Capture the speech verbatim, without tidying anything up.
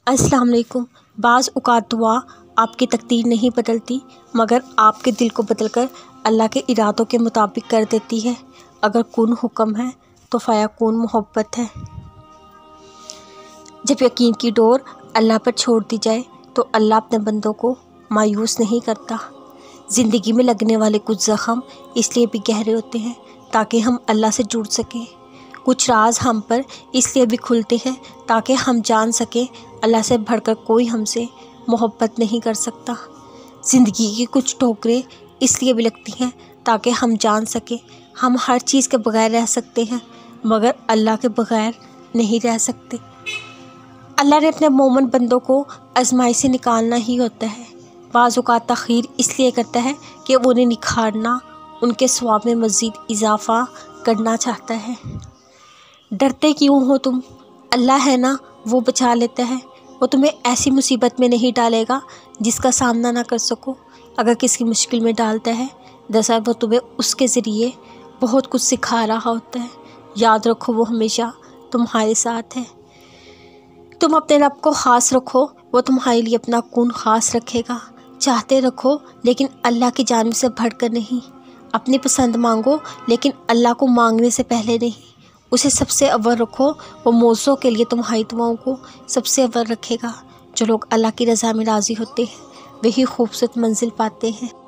अस्सलाम वालेकुम। बाज़ औक़ात दुआ आपकी तकदीर नहीं बदलती, मगर आपके दिल को बदलकर अल्लाह के इरादों के मुताबिक कर देती है। अगर कुन हुक्म है तो फ़याकुन मोहब्बत है। जब यकीन की डोर अल्लाह पर छोड़ दी जाए तो अल्लाह अपने बंदों को मायूस नहीं करता। ज़िंदगी में लगने वाले कुछ ज़ख़म इसलिए भी गहरे होते हैं ताकि हम अल्लाह से जुड़ सकें। कुछ राज हम पर इसलिए भी खुलते हैं ताकि हम जान सकें अल्लाह से बढ़कर कोई हमसे मोहब्बत नहीं कर सकता। ज़िंदगी की कुछ ठोकरें इसलिए भी लगती हैं ताकि हम जान सकें हम हर चीज़ के बगैर रह सकते हैं, मगर अल्लाह के बगैर नहीं रह सकते। अल्लाह ने अपने मोमिन बंदों को आजमाइश से निकालना ही होता है। बाज़ औक़ात तख़ीर इसलिए करता है कि वो उन्हें निखारना, उनके स्वाब में मज़ीद इजाफ़ा करना चाहता है। डरते क्यों हो तुम? अल्लाह है ना, वो बचा लेता है। वो तुम्हें ऐसी मुसीबत में नहीं डालेगा जिसका सामना ना कर सको। अगर किसी मुश्किल में डालता है, दरअसल वो तुम्हें उसके ज़रिए बहुत कुछ सिखा रहा होता है। याद रखो, वो हमेशा तुम्हारे साथ है। तुम अपने रब को ख़ास रखो, वो तुम्हारे लिए अपना कुन ख़ास रखेगा। चाहते रखो लेकिन अल्लाह की जानिब से बढ़कर नहीं। अपनी पसंद मांगो लेकिन अल्लाह को मांगने से पहले नहीं। उसे सबसे अव्वल रखो, वो मौज़ों के लिए तुम्हारी दुआओं को सबसे अव्वल रखेगा। जो लोग अल्लाह की रज़ा में राज़ी होते हैं वही खूबसूरत मंजिल पाते हैं।